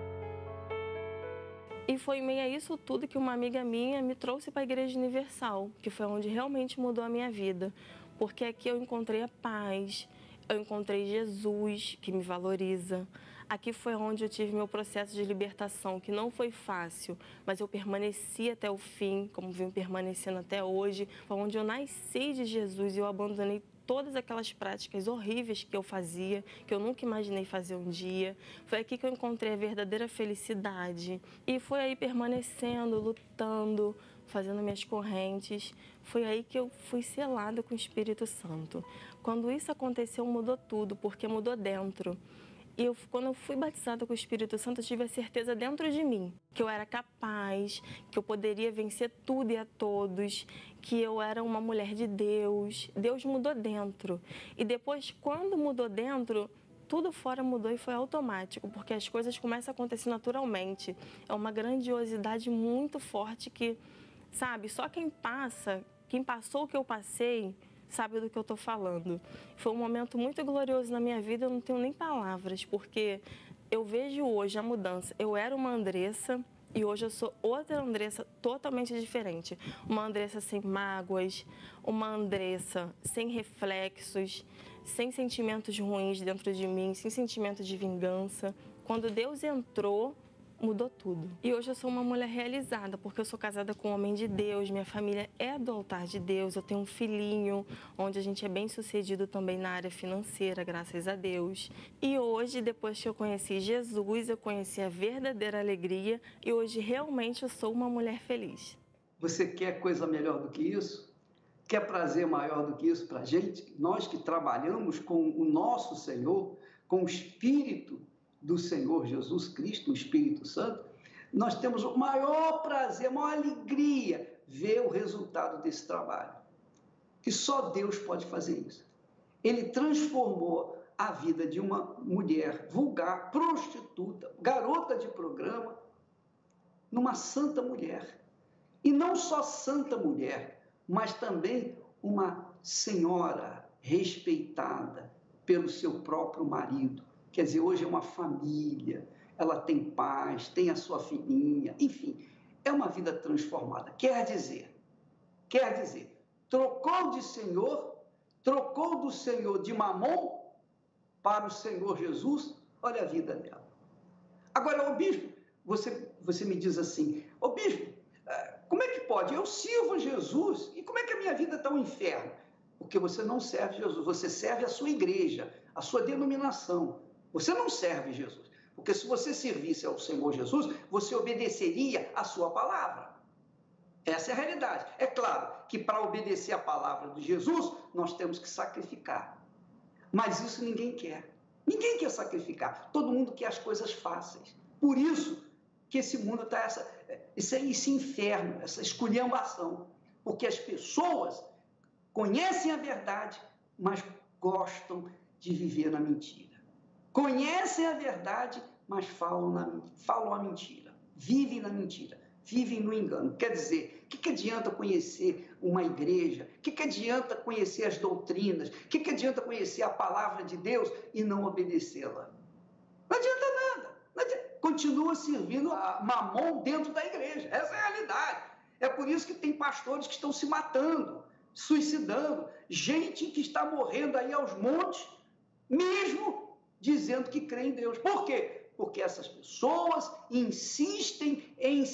[SPEAKER 7] E foi em meio a isso tudo que uma amiga minha me trouxe para a Igreja Universal, que foi onde realmente mudou a minha vida. Porque aqui eu encontrei a paz, eu encontrei Jesus, que me valoriza. Aqui foi onde eu tive meu processo de libertação, que não foi fácil, mas eu permaneci até o fim, como venho permanecendo até hoje. Foi onde eu nasci de Jesus e eu abandonei todas aquelas práticas horríveis que eu fazia, que eu nunca imaginei fazer um dia. Foi aqui que eu encontrei a verdadeira felicidade. E foi aí permanecendo, lutando, fazendo minhas correntes. Foi aí que eu fui selada com o Espírito Santo. Quando isso aconteceu, mudou tudo, porque mudou dentro. E quando eu fui batizada com o Espírito Santo, eu tive a certeza dentro de mim que eu era capaz, que eu poderia vencer tudo e a todos, que eu era uma mulher de Deus. Deus mudou dentro. E depois, quando mudou dentro, tudo fora mudou e foi automático, porque as coisas começam a acontecer naturalmente. É uma grandiosidade muito forte que, sabe, só quem passou o que eu passei, sabe do que eu estou falando. Foi um momento muito glorioso na minha vida, eu não tenho nem palavras, porque eu vejo hoje a mudança. Eu era uma Andressa e hoje eu sou outra Andressa totalmente diferente. Uma Andressa sem mágoas, uma Andressa sem reflexos, sem sentimentos ruins dentro de mim, sem sentimento de vingança. Quando Deus entrou, mudou tudo. E hoje eu sou uma mulher realizada, porque eu sou casada com um homem de Deus, minha família é do altar de Deus, eu tenho um filhinho, onde a gente é bem sucedido também na área financeira, graças a Deus. E hoje, depois que eu conheci Jesus, eu conheci a verdadeira alegria e hoje realmente eu sou uma mulher feliz.
[SPEAKER 2] Você quer coisa melhor do que isso? Quer prazer maior do que isso para a gente? Nós que trabalhamos com o nosso Senhor, com o Espírito do Senhor Jesus Cristo, o Espírito Santo, nós temos o maior prazer, a maior alegria ver o resultado desse trabalho. E só Deus pode fazer isso. Ele transformou a vida de uma mulher vulgar, prostituta, garota de programa, numa santa mulher. E não só santa mulher, mas também uma senhora respeitada pelo seu próprio marido. Quer dizer, hoje é uma família, ela tem paz, tem a sua filhinha, enfim, é uma vida transformada. Quer dizer, trocou do Senhor de Mamon para o Senhor Jesus, olha a vida dela. Agora, ô bispo, você me diz assim, ô bispo, como é que pode? Eu sirvo a Jesus e como é que a minha vida está um inferno? Porque você não serve Jesus, você serve a sua igreja, a sua denominação. Você não serve Jesus, porque se você servisse ao Senhor Jesus, você obedeceria a sua palavra. Essa é a realidade. É claro que para obedecer a palavra de Jesus, nós temos que sacrificar. Mas isso ninguém quer. Ninguém quer sacrificar. Todo mundo quer as coisas fáceis. Por isso que esse mundo está esse inferno, essa esculhambação. Porque as pessoas conhecem a verdade, mas gostam de viver na mentira. Conhecem a verdade, mas falam a mentira. Vivem na mentira, vivem no engano. Quer dizer, o que adianta conhecer uma igreja? O que adianta conhecer as doutrinas? O que adianta conhecer a palavra de Deus e não obedecê-la? Não adianta nada. Não adianta. Continua servindo a Mamon dentro da igreja. Essa é a realidade. É por isso que tem pastores que estão se matando, suicidando, gente que está morrendo aí aos montes, mesmo dizendo que crê em Deus. Por quê? Porque essas pessoas insistem em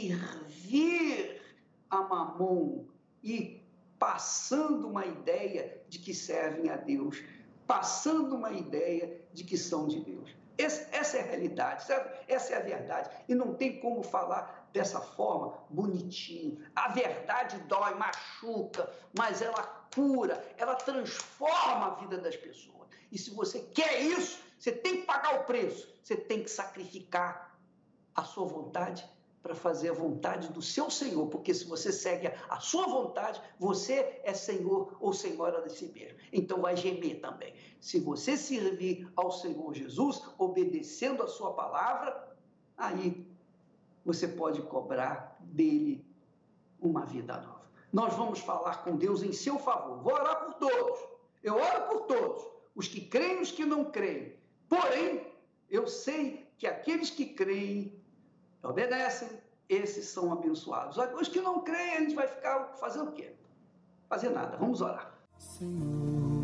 [SPEAKER 2] servir a Mamon e passando uma ideia de que servem a Deus, passando uma ideia de que são de Deus. Essa é a realidade, sabe? Essa é a verdade. E não tem como falar dessa forma bonitinho. A verdade dói, machuca, mas ela cura, ela transforma a vida das pessoas. E se você quer isso, você tem que pagar o preço. Você tem que sacrificar a sua vontade para fazer a vontade do seu Senhor. Porque se você segue a sua vontade, você é Senhor ou Senhora de si mesmo. Então vai gemer também. Se você servir ao Senhor Jesus, obedecendo a sua palavra, aí você pode cobrar dele uma vida nova. Nós vamos falar com Deus em seu favor. Vou orar por todos. Eu oro por todos. Os que creem e os que não creem. Porém, eu sei que aqueles que creem, obedecem, esses são abençoados. Os que não creem, a gente vai ficar fazendo o quê? Fazer nada. Vamos orar.
[SPEAKER 8] Senhor,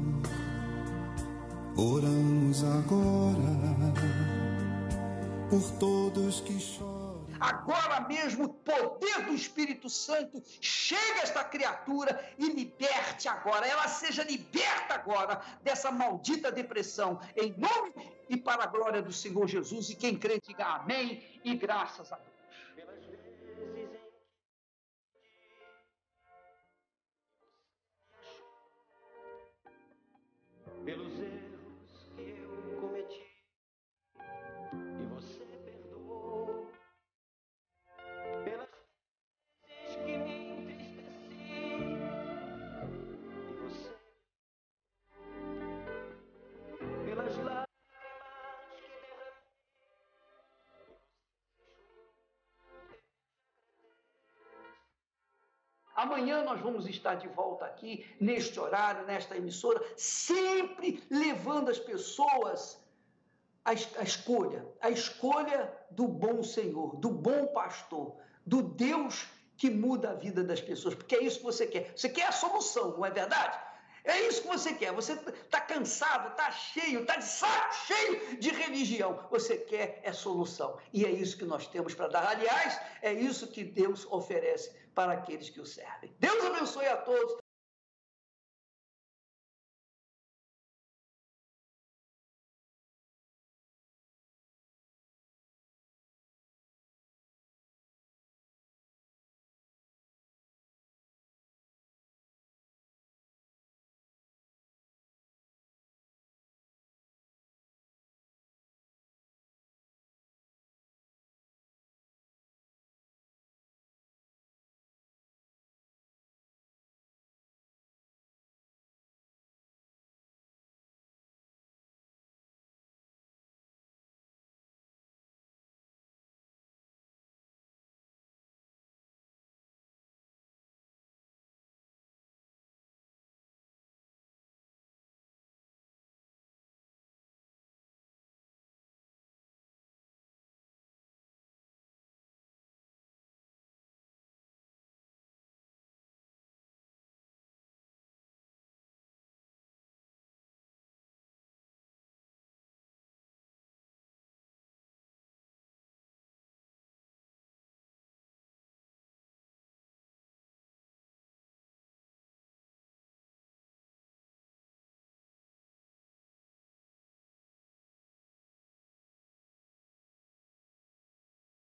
[SPEAKER 8] oramos agora por todos que choram.
[SPEAKER 2] Agora mesmo o poder do Espírito Santo chega a esta criatura e liberte agora, ela seja liberta agora dessa maldita depressão, em nome e para a glória do Senhor Jesus. E quem crê diga amém e graças a Deus.
[SPEAKER 9] Pelos erros que eu cometi e você perdoou, pelas vezes que me entristeci e você, pelas lágrimas que derramei.
[SPEAKER 2] Amanhã nós vamos estar de volta aqui, neste horário, nesta emissora, sempre levando as pessoas à escolha do bom Senhor, do bom pastor, do Deus que muda a vida das pessoas, porque é isso que você quer. Você quer a solução, não é verdade? É isso que você quer. Você está cansado, está cheio, está de saco cheio de religião. Você quer é solução. E é isso que nós temos para dar. Aliás, é isso que Deus oferece para aqueles que o servem. Deus abençoe a todos.